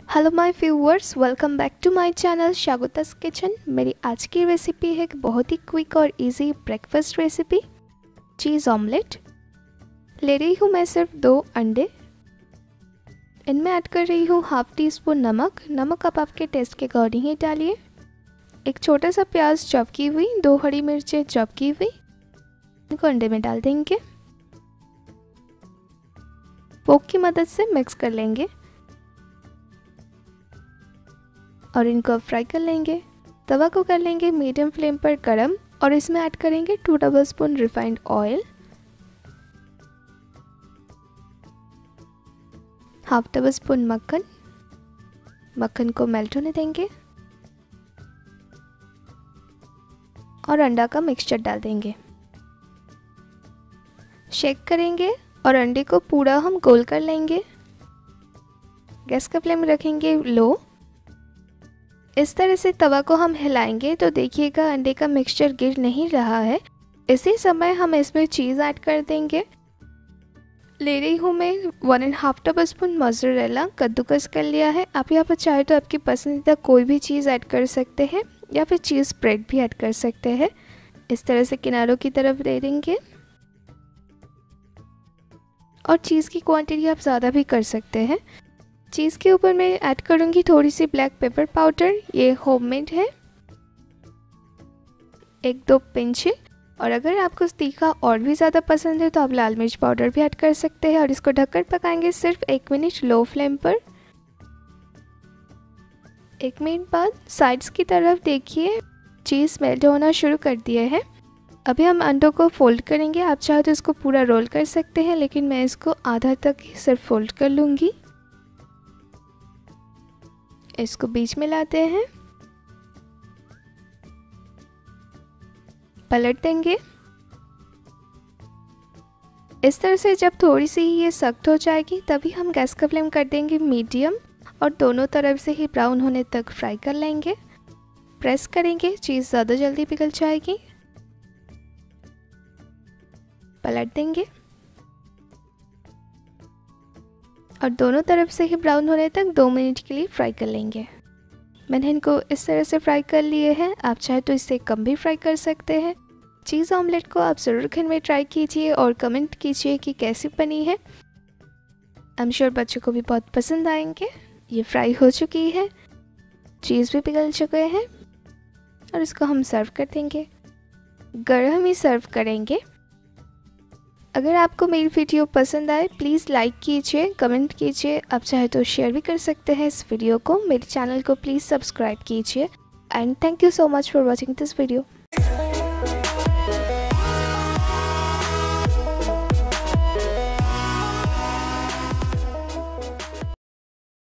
Hello my viewers, welcome back to my channel शागुतास kitchen. मेरी आज की रेसिपी है एक बहुत ही क्विक और easy breakfast recipe, cheese omelette. ले रही हूँ मैं सिर्फ 2 अंडे। इनमें ऐड कर रही हूँ हाफ टी स्पून नमक। नमक आप आपके टेस्ट के अकॉर्डिंग ही डालिए। एक छोटा सा प्याज चॉप की हुई, 2 हरी मिर्चें चॉप की हुई, इनको अंडे में डाल देंगे। फोक की मदद से मिक्स कर लेंगे और इनको फ्राई कर लेंगे। तवा को कर लेंगे मीडियम फ्लेम पर गरम और इसमें ऐड करेंगे 2 tablespoon refined oil, half tablespoon मक्खन। मक्खन को मेल्ट होने देंगे और अंडा का मिक्सचर डाल देंगे। शेक करेंगे और अंडे को पूरा हम गोल कर लेंगे। गैस का फ्लेम रखेंगे लो। इस तरह से तवा को हम हिलाएंगे तो देखिएगा अंडे का मिक्सचर गिर नहीं रहा है। इसी समय हम इसमें चीज़ ऐड कर देंगे। ले रही हूँ मैं 1.5 टेबलस्पून मोज़रेला, कद्दूकस कर लिया है। आप यहाँ पर चाहे तो आपकी पसंदीदा कोई भी चीज़ ऐड कर सकते हैं या फिर चीज़ स्प्रेड भी ऐड कर सकते हैं। इस तरह से किनारों की तरफ दे देंगे और चीज़ की क्वांटिटी आप ज़्यादा भी कर सकते हैं। चीज़ के ऊपर मैं ऐड करूँगी थोड़ी सी ब्लैक पेपर पाउडर, ये होममेड है, 1-2 पिंच। और अगर आपको तीखा और भी ज़्यादा पसंद है तो आप लाल मिर्च पाउडर भी ऐड कर सकते हैं। और इसको ढककर पकाएंगे सिर्फ 1 मिनट लो फ्लेम पर। 1 मिनट बाद साइड्स की तरफ देखिए चीज़ मेल्ट होना शुरू कर दिए है। अभी हम अंडों को फोल्ड करेंगे। आप चाहे तो इसको पूरा रोल कर सकते हैं, लेकिन मैं इसको आधा तक ही सिर्फ फोल्ड कर लूँगी। इसको बीच में लाते हैं, पलट देंगे। इस तरह से जब थोड़ी सी ये सख्त हो जाएगी तभी हम गैस का फ्लेम कर देंगे मीडियम और दोनों तरफ से ही ब्राउन होने तक फ्राई कर लेंगे। प्रेस करेंगे, चीज़ ज़्यादा जल्दी पिघल जाएगी। पलट देंगे और दोनों तरफ से ही ब्राउन होने तक 2 मिनट के लिए फ्राई कर लेंगे। मैंने इनको इस तरह से फ्राई कर लिए हैं। आप चाहे तो इससे कम भी फ्राई कर सकते हैं। चीज़ ऑमलेट को आप ज़रूर घर में ट्राई कीजिए और कमेंट कीजिए कि कैसी बनी है। आई एम श्योर बच्चों को भी बहुत पसंद आएंगे। ये फ्राई हो चुकी है, चीज़ भी पिघल चुके हैं और इसको हम सर्व कर देंगे। गरम ही सर्व करेंगे। अगर आपको मेरी वीडियो पसंद आए प्लीज़ लाइक कीजिए, कमेंट कीजिए। आप चाहे तो शेयर भी कर सकते हैं इस वीडियो को। मेरे चैनल को प्लीज़ सब्सक्राइब कीजिए and thank you so much for watching this video.